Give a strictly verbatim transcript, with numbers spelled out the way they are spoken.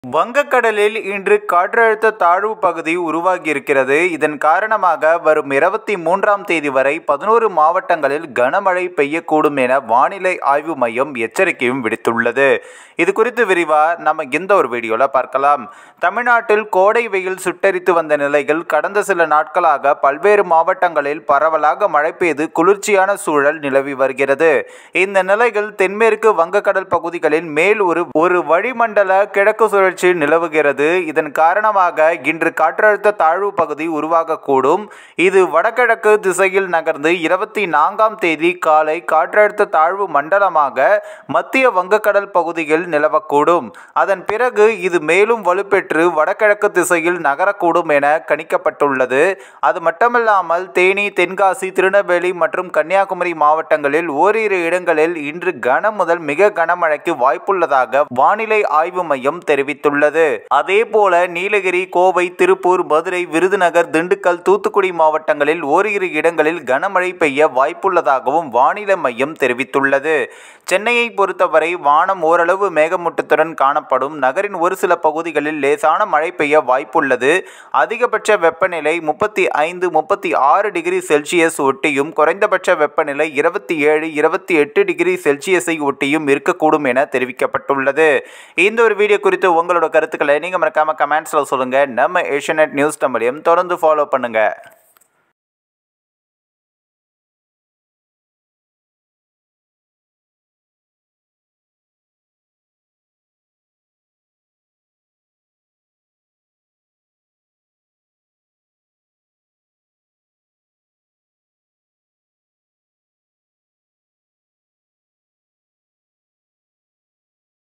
வங்கக்கடலில் இன்று காற்றழுத்த தாழ்வு பகுதி உருவாகியிருக்கிறது. இதன் காரணமாக வரும் இருபத்தி மூன்றாம் தேதி வரை பதினோரு மாவட்டங்களில் கனமழை பெய்யக்கூடும் என வானிலை ஆய்வு மையம் எச்சரிக்கையும் விடுத்துள்ளது. இது குறித்து விரிவா நம்ம இந்த ஒரு வீடியோல பார்க்கலாம். தமிழ்நாட்டில் கோடை வெயில் சுட்டரித்து வந்த நிலையில் கடந்த சில நாட்களாக பல்வேறு மாவட்டங்களில் பரவலாக மழை பெய்து குளிர்ச்சியான சூழல் நிலவி வருகிறது. இந்த நிலையில் தென்மேற்கு வங்கக்கடல் பகுதிகளில் மேல் ஒரு ஒரு வளிமண்டல கிழக்கு சுழற்சி நிலவுகிறது. இதன் காரணமாக இன்று காற்றழுத்த தாழ்வு பகுதி உருவாகக்கூடும். இது வடகிழக்கு திசையில் நகர்ந்து இருபத்தி நான்காம் தேதி காலை காற்றழுத்த தாழ்வு மண்டலமாக மத்திய வங்கக்கடல் பகுதியில் நிலவக்கூடும். அதன் பிறகு இது மேலும் வலுப்பெற்று வடகிழக்கு திசையில் நகரக்கூடும் என கணிக்கப்பட்டுள்ளது. அது மட்டுமல்லாமல் தேனி, தென்காசி, திருநெல்வேலி மற்றும் கன்னியாகுமரி மாவட்டங்களில் ஓரிரு இடங்களில் இன்று கன முதல் மிக கனமழைக்கு வாய்ப்புள்ளதாக வானிலை ஆய்வு மையம் தெரிவித்துள்ளது. அதே போல நீலகிரி, கோவை, திருப்பூர், மதுரை, விருதுநகர், திண்டுக்கல், தூத்துக்குடி மாவட்டங்களில் ஓரிரு இடங்களில் கனமழை பெய்ய வாய்ப்புள்ளதாகவும் வானிலை மையம் தெரிவித்துள்ளது. சென்னையை பொறுத்தவரை வானம் ஓரளவு மேகமூட்டத்துடன் காணப்படும். நகரின் ஒரு சில பகுதிகளில் லேசான மழை பெய்ய வாய்ப்புள்ளது. அதிகபட்ச வெப்பநிலை முப்பத்தி ஐந்து முப்பத்தி ஆறு டிகிரி செல்சியஸ் ஒட்டியும் குறைந்தபட்ச வெப்பநிலை இருபத்தி ஏழு இருபத்தி எட்டு டிகிரி செல்சியஸை ஒட்டியும் இருக்கக்கூடும் என தெரிவிக்கப்பட்டுள்ளது. இந்த ஒரு வீடியோ குறித்து உங்களோட கருத்துக்களை நீங்க மறக்காம கமெண்ட்ஸ்ல சொல்லுங்க. நம்ம ஏஷியநெட் நியூஸ் தமிழையும் தொடர்ந்து ஃபாலோ பண்ணுங்க.